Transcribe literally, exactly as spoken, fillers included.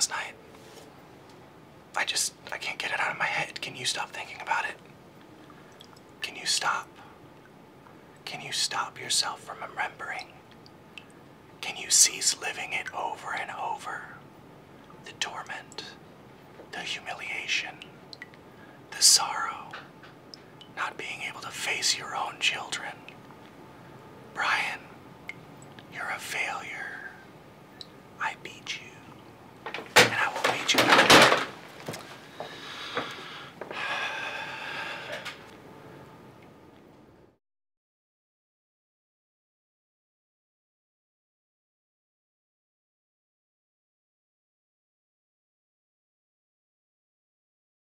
last night. I just, I can't get it out of my head. Can you stop thinking about it? Can you stop? Can you stop yourself from remembering? Can you cease living it over and over? The torment, the humiliation, the sorrow, not being able to face your own children. Brian, you're a failure. I beat you, and I will beat you.